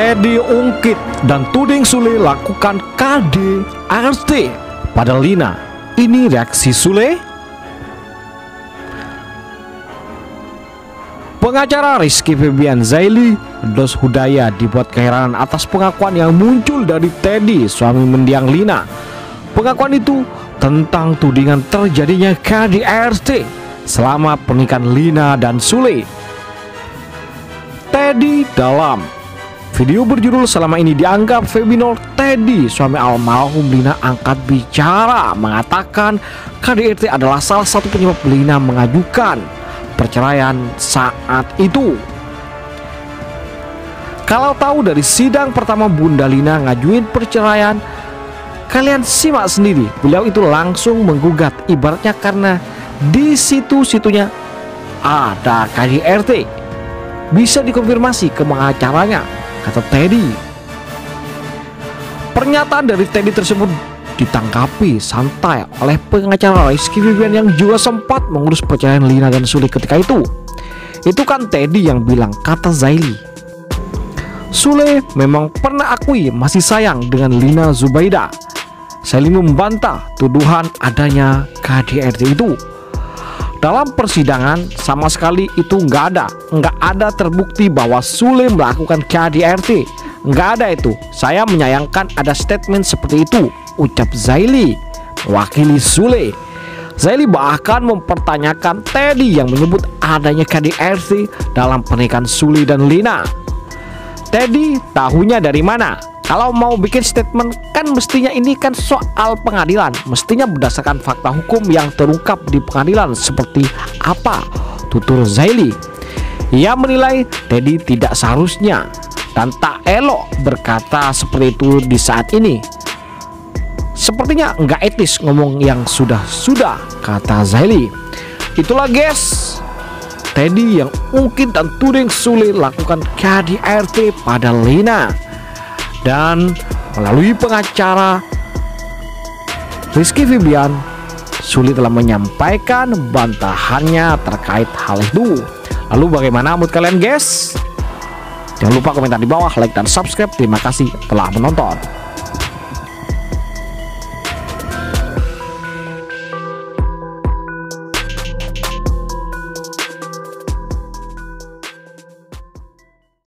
Teddy ungkit dan tuding Sule lakukan KDRT pada Lina. Ini reaksi Sule. Pengacara Rizky Febian Zaily Dos Hudaya dibuat keheranan atas pengakuan yang muncul dari Teddy, suami mendiang Lina. Pengakuan itu tentang tudingan terjadinya KDRT selama pernikahan Lina dan Sule. Teddy dalam video berjudul "Selama ini dianggap Feminor", Teddy, suami almarhum Lina, angkat bicara mengatakan KDRT adalah salah satu penyebab Lina mengajukan perceraian saat itu. Kalau tahu dari sidang pertama Bunda Lina ngajuin perceraian, kalian simak sendiri. Beliau itu langsung menggugat, ibaratnya karena di situ-situnya ada KDRT. Bisa dikonfirmasi ke pengacaranya, kata Teddy. Pernyataan dari Teddy tersebut ditanggapi santai oleh pengacara Rizky Febian yang juga sempat mengurus perceraian Lina dan Sule ketika itu. Itu kan Teddy yang bilang, kata Zaily. Sule memang pernah akui masih sayang dengan Lina Zubaida. Zaily membantah tuduhan adanya KDRT itu. Dalam persidangan sama sekali itu nggak ada terbukti bahwa Sule melakukan KDRT. Nggak ada itu. Saya menyayangkan ada statement seperti itu, ucap Zaily, wakili Sule. Zaily bahkan mempertanyakan Teddy yang menyebut adanya KDRT dalam pernikahan Sule dan Lina. Teddy tahunya dari mana? Kalau mau bikin statement kan mestinya ini kan soal pengadilan, mestinya berdasarkan fakta hukum yang terungkap di pengadilan seperti apa, tutur Zaily. Ia menilai Teddy tidak seharusnya dan tak elok berkata seperti itu di saat ini. Sepertinya nggak etis ngomong yang sudah-sudah, kata Zaily. Itulah guys, Teddy yang ungkit dan tuding Sule lakukan KDRT pada Lina. Dan melalui pengacara Rizky Febian, Sule telah menyampaikan bantahannya terkait hal itu. Lalu bagaimana menurut kalian guys? Jangan lupa komentar di bawah, like dan subscribe. Terima kasih telah menonton.